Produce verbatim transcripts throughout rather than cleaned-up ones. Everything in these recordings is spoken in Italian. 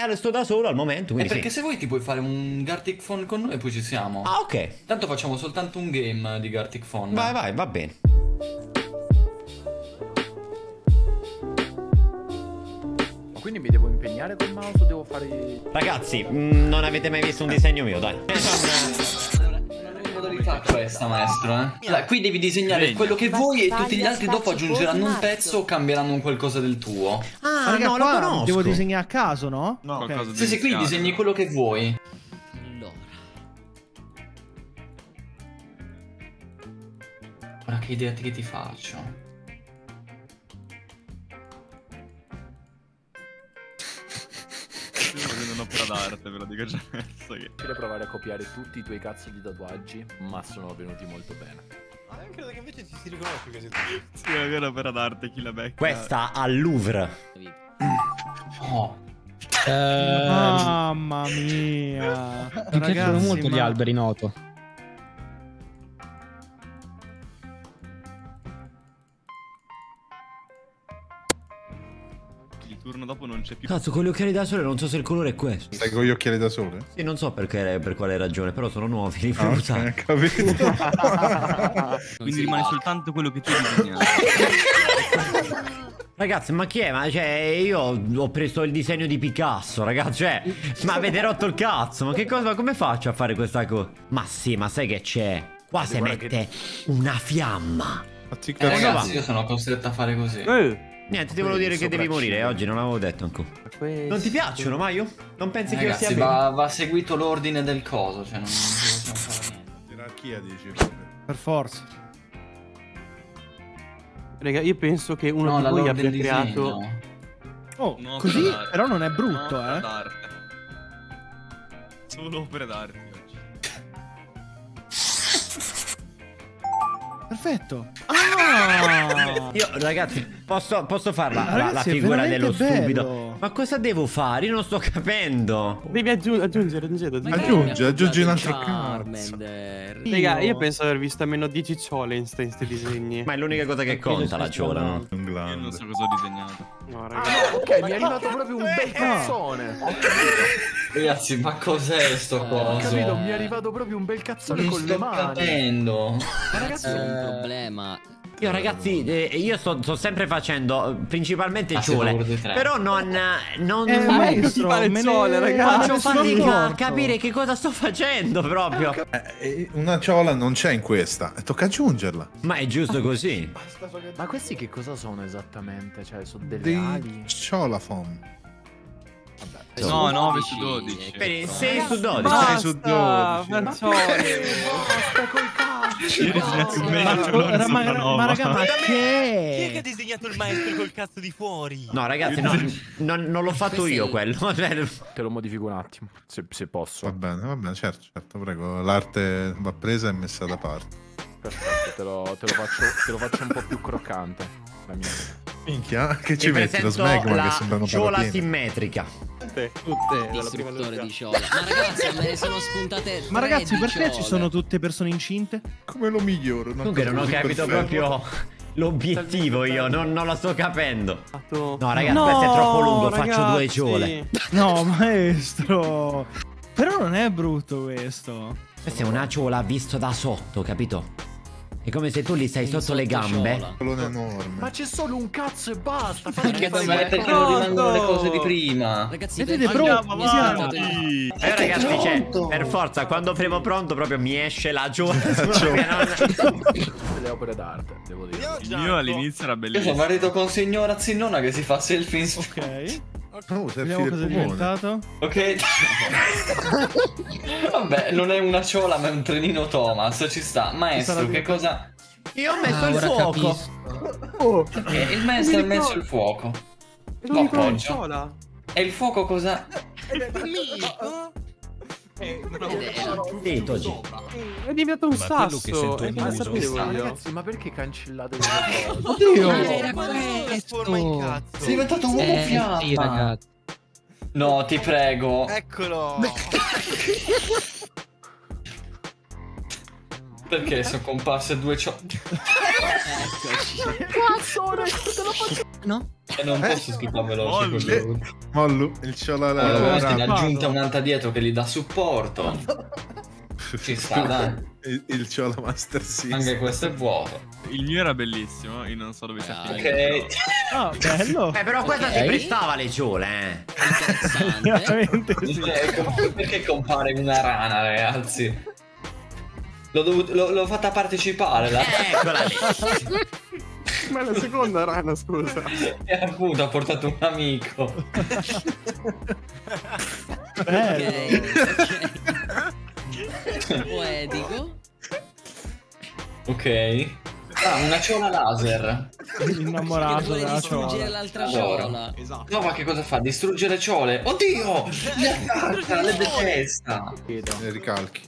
Eh, sto da solo al momento, quindi Eh, perché sì. se vuoi ti puoi fare un Gartic Phone con noi e poi ci siamo. Ah, ok. Tanto facciamo soltanto un game di Gartic Phone. Vai, vai, va bene. Ma quindi mi devo impegnare col mouse o devo fare... Ragazzi, mh, non avete mai visto un disegno mio, dai. Modalità questa, maestro, eh. Allora, qui devi disegnare Vedi. quello che vuoi e tutti gli altri dopo aggiungeranno un pezzo o cambieranno un qualcosa del tuo. Ah, Raga, no, lo qua conosco. devo disegnare a caso, no? No. Ok. Qualcosa di Sì, sì, qui iniziale. disegni quello che vuoi. Allora. Ora che idea che ti faccio? Sto facendo un'opera d'arte, ve lo dico già adesso che... Vorrei provare a copiare tutti i tuoi cazzo di tatuaggi, ma sono venuti molto bene. Ma io credo che invece ci si riconosce quasi tutti. Sì, è una vera opera d'arte, chi la becca. Questa al Louvre. Oh. Mamma mia. Mi piacciono molto gli ma- alberi in auto. Il turno dopo non c'è più. Cazzo, con gli occhiali da sole non so se il colore è questo. Stai con gli occhiali da sole? Sì, non so perché, per quale ragione, però sono nuovi, li Ah, puoi ok, usare. capito. Quindi rimane soltanto quello che tu hai disegnato. Ragazzi, ma chi è? Ma cioè, io ho preso il disegno di Picasso, ragazzi, cioè, ma avete rotto il cazzo, ma che cosa, come faccio a fare questa cosa? Ma sì, ma sai che c'è? Qua si guarda mette una fiamma. Fatti Eh, cazzo. ragazzi, io sono costretto a fare così. Eh, Niente, ti volevo dire che devi morire, oggi non l'avevo detto ancora. Non ti piacciono, Maio? Non pensi che io sia Ragazzi, bene? va, va seguito l'ordine del coso, cioè non, non possiamo fare niente. Gerarchia dici proprio. Per forza. Raga, io penso che uno No, di la voi lore abbia del creato... disegno. Oh, No, così opera d'arte. però non è brutto, No, opera eh. d'arte. Solo opere d'arte oggi. Perfetto. Ah! Io, ragazzi, posso, posso farla la, Ragazzi, la è figura veramente dello bello. stupido? Ma cosa devo fare? Io non sto capendo. Devi aggiung- aggiungere, aggiungere, aggiungere. Aggiungi, aggiungi un altro Charmander. Raga, io penso di aver visto almeno dieci ciole in sti in sti disegni. Ma è l'unica cosa che conta la ciola, no? Un Io non glande. so cosa ho disegnato. No, raga. ok, mi è arrivato proprio un bel cazzone. Ragazzi, ma cos'è sto Ho coso? capito, mi è arrivato proprio un bel cazzone Non con sto le mani. capendo. Ma ragazzi, è un problema. Io ragazzi, eh, io sto, sto sempre facendo eh, principalmente Ah, sì, ciole, lavoro di tre. però non, non Eh, maestro, fare me sole, ne ragazzi. faccio sono fatica a accorto. capire che cosa sto facendo proprio. Eh, eh, una ciola non c'è in questa. E tocca aggiungerla. Ma è giusto così. Ma questi che cosa sono esattamente? Cioè, sono delle Dei ali? ciolafon. Vabbè. No, nove su dodici. Per il sei su dodici. Basta, su dodici. Mazzone. Basta col cazzo! Io ho disegnato un Ma, maestro, non ma, ma, Supernova. ma raga, ma Chi è che che? ha disegnato il maestro col cazzo di fuori? No ragazzi, no, non, non l'ho fatto io quello. Cioè, Te lo modifico un attimo, se, se posso. Va bene, va bene, certo, certo, prego. L'arte va presa e messa da parte. Perfetto, te lo, te lo faccio, te lo faccio un po' più croccante. La mia. Minchia, che ci vi metti? Lo presento smegma che la sembrano ciola patatine. simmetrica. Tutte, Distruttore di ciola. Ma ragazzi, me ne sono spuntate. Ma tre ragazzi, di perché ciole. ci sono tutte persone incinte? Come lo miglioro? Una Comunque cosa non ho così capito perfetta. proprio l'obiettivo io, non, non la sto capendo. No, No ragazzi, questo è troppo lungo, faccio due ciole. No, maestro. Però non è brutto questo. Questa è una ciola visto da sotto, capito? È come se tu li stai In sotto le gambe. sottociola. Colonna enorme. Ma c'è solo un cazzo e basta. Perché fai ma è perché non rimangono le cose di prima. Ragazzi, Vedete, per- pronto? mi spuntate- Eh ragazzi, cioè, per forza, quando premo pronto proprio mi esce la ciola. proprio non- le opere d'arte, devo dire. Il mio all'inizio era Io sono bellissimo. marito con signora Zinnona che si fa selfie in Ok. Oh, sei Vediamo cosa è pulmone. diventato. Ok. Vabbè, non è una ciola, ma è un trenino Thomas. Ci sta. Maestro, che cosa. Io ho messo Ah, il ora fuoco. Oh, Eh, il maestro ha messo il fuoco. è Lo l'unico appoggio. ciola. E il fuoco cosa. Sì, Togi. È diventato un Ma quello che sasso. sento E un che muso. sapevo Ma io. ragazzi, ma perché cancellate le cose? Oddio. Ah, era Trasforma in questo. cazzo. Sei diventato un uomo Eh, fiamma. sì, ragazzi. No, ti prego. Eccolo. Perché sono comparse due ciò. Eccoci. No? E non posso skippare veloce Mollo. quello. Mollu, il ciola Allora, la ragazzi, ne rana. aggiunta un'altra dietro che gli dà supporto. Ci sta, dai. Il, il ciola Master System. Anche questo è vuoto. Il mio era bellissimo, io non so dove sia Ah, finito. Ok. Ah, bello. Eh, però questa Ok. si prestava le ciole, eh. Interessante. Veramente sì. Ecco, perché compare una rana, ragazzi? L'ho, dovuto- l'ho- l'ho fatta partecipare. La... Eccola lì. Ma è la seconda rana, scusa. E appunto ha portato un amico. Bello. Ok. Poetico. Ok. Ah, una ciola laser. Innamorato Vuole della distruggere ciola. l'altra Allora. ciola. Esatto. No, ma che cosa fa? Distruggere ciole? Oddio! Le attacca, le detesta. Le ricalchi.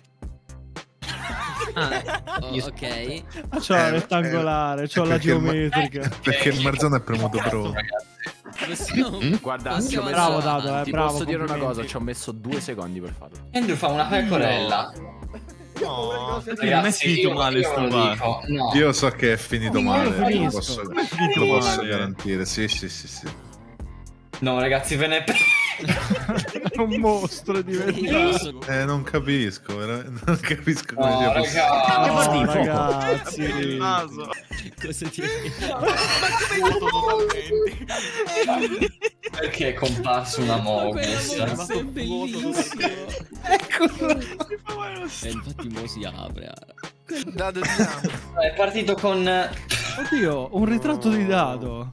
Ah, oh, ok. Ah, c'ho Eh, rettangolare, c'ho eh, la perché il ma- geometrica. Perché il Marzone è premuto pro. Possiamo... Guarda, ci ho possiamo messo- Bravo, andare Dado, eh, avanti. Ti bravo, posso dire una complimenti. cosa, ci ho messo due secondi per farlo. Andrew fa una pecorella. No. Perché non è finito io- male io sto lo bar. dico, no. Io so che è finito Io male, lo finisco. posso, È finito lo posso male. garantire. Sì, sì, sì, sì. No, ragazzi, ve ne pre- Un mostro diventato. Eh, non capisco, veramente, non capisco come No, sia possibile. raga. Che fa di No, fuoco? ragazzi. Il naso. Cosa ti... Vuoto totalmente. Perché è comparso una Mogus? Quella mossa è bellissima. E infatti mo si apre. ah. Dado di là. È partito con... Oddio, un ritratto di Dado.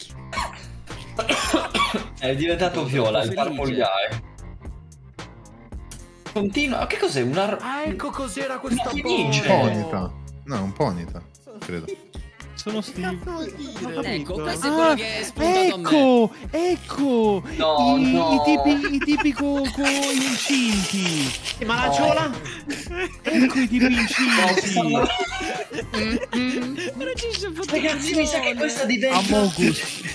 È diventato viola, il Felice. purple guy. Continua... Che cos'è? Una... Ah, ecco cos'era questa Ma bomba. finisce. Ponita. No, un ponita, credo. Sono Steve. Ecco, questo è quello che è spuntato a me. ecco, ecco. No, I, no. i tipi, i tipi co, co incinti. Ma la No. ciola? Ecco i tipi No, si incinti. stanno- Ragazzi, ha fatto Ragazzi, mi sa che questa diventa... Amogus.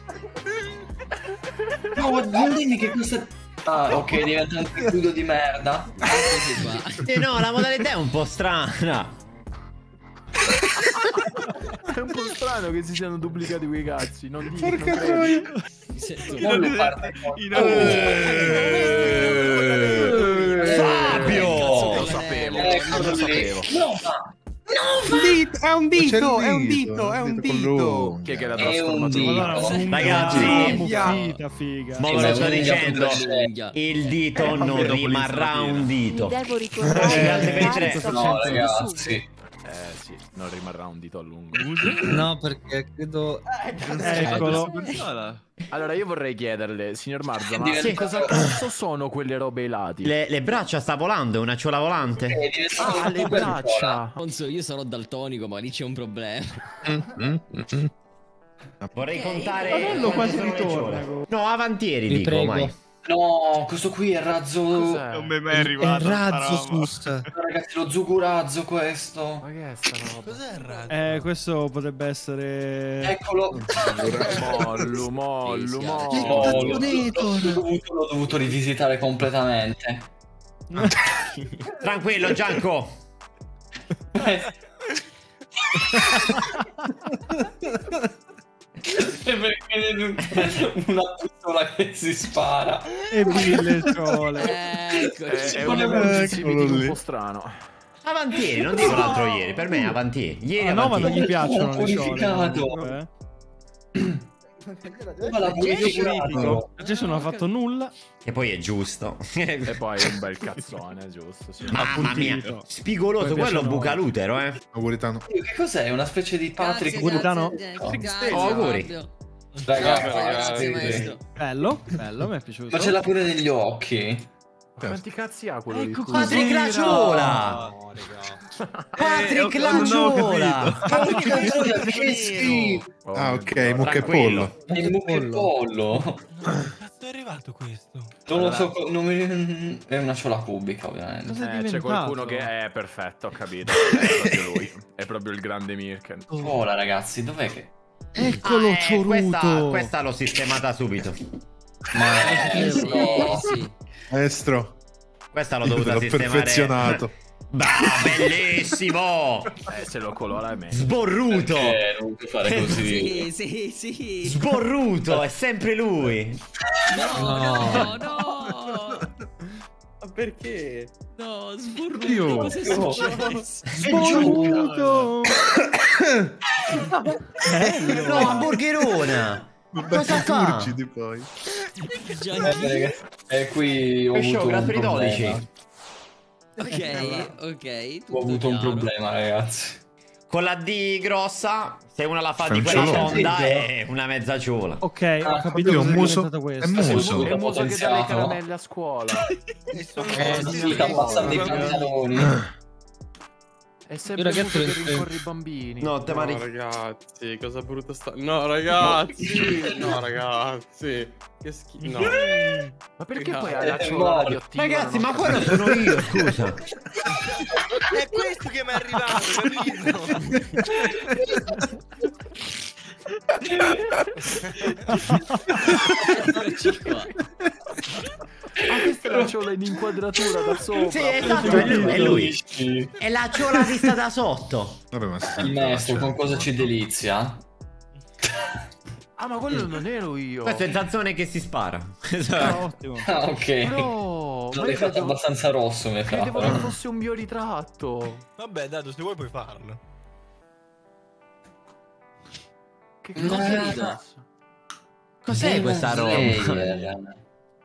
No, non dimmi che questa... Ah, ok, diventa un tripudo di merda. Eccoci qua. Eh no, la modalità è un po' strana. È un po' strano che si siano duplicati quei cazzi. Non dico. Porca non troia. credo. Mi sento... Non lo parte con... In Fabio! Lo sapevo, Eccolo lo lì. sapevo. No, ma... Un dito, è un C'è il dito, è un dito, dito, è un con dito. l'unghia. Chi è che l'ha È un trasformato? dito. Allora, unghia, Ragazzi. muffita, figa. Ma Sì, ve ma lo sto è un'unghia dicendo, un'unghia. il dito non dopo rimarrà l'installatina. un dito. Devo Eh, ricordare altri per i tre. No, ragazzi. Eh sì, non rimarrà un dito a lungo. No, perché credo. Eccolo. Allora io vorrei chiederle, signor Marzo, ma Diventa- cosa cazzo sono quelle robe ai lati? Le, le braccia sta volando, è una ciola volante. È diventato Ah, un le super braccia! Non so, io sarò daltonico, ma lì c'è un problema. Vorrei Ok. contare. Fratello quasi quante sono le ritorna. ciole. No, avantieri Vi dico prego. ormai. No, questo qui è razzo... Cos'è? Non me mai È arrivato. razzo sus. Ragazzi, lo zugurazzo questo. Ma che è sta roba? Cos'è il razzo? Eh, questo potrebbe essere... Eccolo. Mollu, mollu, Sì, sì, mollu. No, cazzo l'ho, dito? l'ho dovuto, l'ho dovuto rivisitare completamente. Tranquillo, Gianco. È perché una pistola che si spara. E mille ciole. Eccoci. È, è Ma un eccolo evolutivity lì. un po' strano. Avantieri, non dico l'altro ieri. Per me è avantieri. Ieri Ah, no, ma non avantieri. gli piacciono le Purificato. ciole. Eh? Ma l'ha purificato. Gesù non ha fatto nulla. E poi è giusto. E poi è un bel cazzone, giusto? Sì. Mamma mia. Appuntito. Spigoloso, Poi quello piacciono- buca l'utero, eh. Napolitano. Che cos'è? Una specie di Patrick? Grazie, Napolitano? grazie, grazie, Oh, auguri. Fabio. Ragazzi, Grazie, maestro. Bello, bello, mi è piaciuto. ma ce l'ha pure negli occhi. Quanti cazzi ha quello di Ecco scusa? Patrick la ciola. No, raga. Patrick Eh, la non ho ciola. Che schifo. Oh, Ah, mio ok, Dio. mucca e Tranquillo. pollo. Il mucchio e pollo. Cazzo è arrivato questo? Non lo so, co- non mi... è una ciola cubica ovviamente. Cosa è Eh, c'è diventato? qualcuno che è perfetto, ho capito. È proprio lui. È proprio il grande Mirken. Vola ragazzi, dov'è che... Eccolo, Ah, eh, questa, cioruto. questa l'ho sistemata subito. Ma... Eh, sì, no. sì. Maestro, Questa l'ho io te dovuta l'ho sistemare. perfezionato. Bah, bellissimo! Eh, se lo colora è meglio. Sborruto! Eh, non puoi fare così. Sì, sì, sì. Sborruto, è sempre lui! No, no, no. Ma perché? No, sborruto. Io- Cos'è no. successo? Sborruto! No, hamburgerona! Vabbè, Cosa ti fa? turgidi poi. Eh, raga, E qui ho Che avuto show, un grazie di dodici. problema. Ok, ok. Ho avuto un problema, ragazzi. Con la D grossa, se una la fa Fai di un quella ciolone. tonda è una mezza ciola. Ok, Ah, ho capito oddio, cosa è muso- diventato è questo. muso. È il muso che dà le potenziato. caramelle a scuola. E sono Eh, tutti sì, Sta dei- passando i pantaloni. È sempre Io, ragazzi, muso che non- rincorre i bambini. No, te No, mari... ragazzi, cosa brutta sta... No, ragazzi! No, ragazzi! Che schifo. No. Ma perché poi Raga, hai la è ciola morto. radioattiva? Ragazzi, Non ho ma quello capito. sono io, scusa. È questo che mi è arrivato, capito? Eccoci qua. Ah, questa è la ciola in inquadratura da sopra. Sì, esatto, è lui, è lui. È la ciola vista da sotto. Vabbè, ma Il maestro con cosa ci delizia? Ah, ma quello non ero io. Questo è Zanzone che si spara. Ah, Esatto. ottimo. Ah, ok. No, Non ma l'hai io fatto credevo, abbastanza rosso, mi sa. credevo che fosse un mio ritratto. Vabbè, Dado, se vuoi puoi farlo. Che No. cosa è adesso? Cos'è questa roba? roba?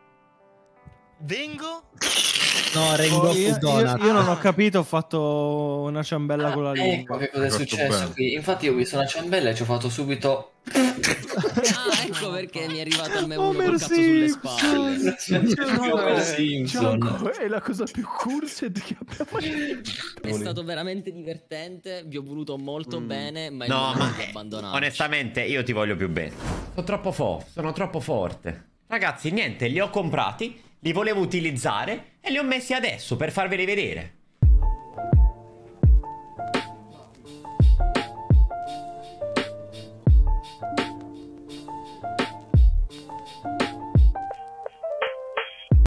Vengo? Oh, No, io, Rengoku io- Donut. io non ho capito, ho fatto una ciambella con la Ecco lingua. che cosa è Fatto successo bene. qui. Infatti io ho visto una ciambella e ci ho fatto subito... Ah, ecco perché mi è arrivato a me uno Homer col cazzo sulle Simpson. spalle. Homer Simpson. Gioco è la cosa più cursed che abbiamo mai. È stato veramente divertente, vi ho voluto molto bene, ma il No, momento ma è abbandonato. onestamente io ti voglio più bene. Sono troppo forte, sono troppo forte. Ragazzi, niente, li ho comprati, li volevo utilizzare e li ho messi adesso per farveli vedere.